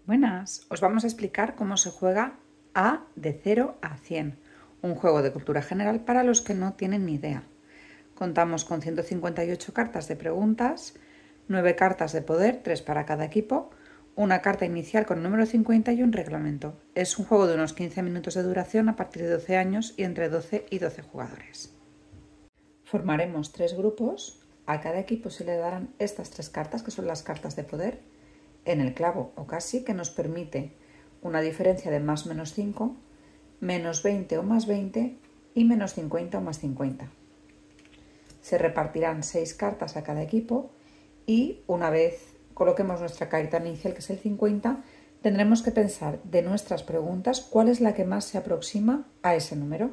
Buenas, os vamos a explicar cómo se juega A de 0 a 100, un juego de cultura general para los que no tienen ni idea. Contamos con 158 cartas de preguntas, 9 cartas de poder, 3 para cada equipo, una carta inicial con el número 50 y un reglamento. Es un juego de unos 15 minutos de duración a partir de 12 años y entre 12 y 12 jugadores. Formaremos 3 grupos, a cada equipo se le darán estas 3 cartas, que son las cartas de poder, en el clavo o casi, que nos permite una diferencia de más menos 5, menos 20 o más 20 y menos 50 o más 50. Se repartirán 6 cartas a cada equipo y una vez coloquemos nuestra carta inicial, que es el 50, tendremos que pensar de nuestras preguntas cuál es la que más se aproxima a ese número.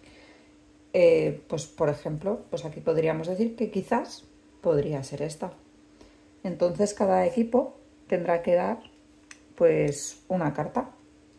Pues por ejemplo, pues aquí podríamos decir que quizás podría ser esta. Entonces cada equipo tendrá que dar pues una carta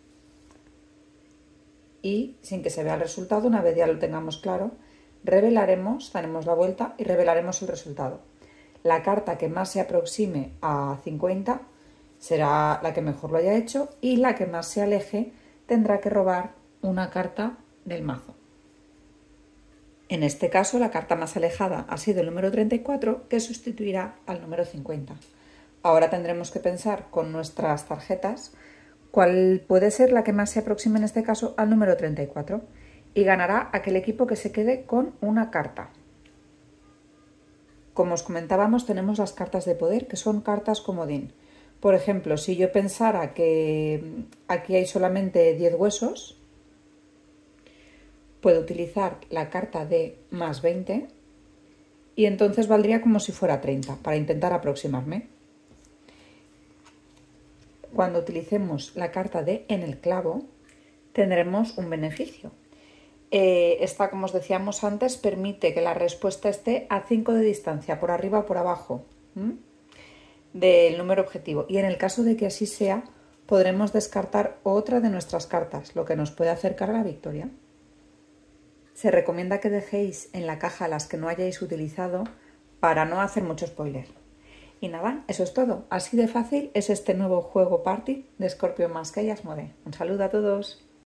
y sin que se vea el resultado, una vez ya lo tengamos claro, revelaremos, daremos la vuelta y revelaremos el resultado. La carta que más se aproxime a 50 será la que mejor lo haya hecho y la que más se aleje tendrá que robar una carta del mazo. En este caso, la carta más alejada ha sido el número 34, que sustituirá al número 50. Ahora tendremos que pensar con nuestras tarjetas cuál puede ser la que más se aproxime en este caso al número 34 y ganará aquel equipo que se quede con una carta. Como os comentábamos, tenemos las cartas de poder, que son cartas comodín. Por ejemplo, si yo pensara que aquí hay solamente 10 huesos, puedo utilizar la carta de más 20 y entonces valdría como si fuera 30 para intentar aproximarme. Cuando utilicemos la carta de en el clavo, tendremos un beneficio. Esta, como os decíamos antes, permite que la respuesta esté a 5 de distancia, por arriba o por abajo del número objetivo. Y en el caso de que así sea, podremos descartar otra de nuestras cartas, lo que nos puede acercar a la victoria. Se recomienda que dejéis en la caja las que no hayáis utilizado para no hacer mucho spoiler. Y nada, eso es todo. Así de fácil es este nuevo juego party de Scorpion Masks y Asmodee. Un saludo a todos.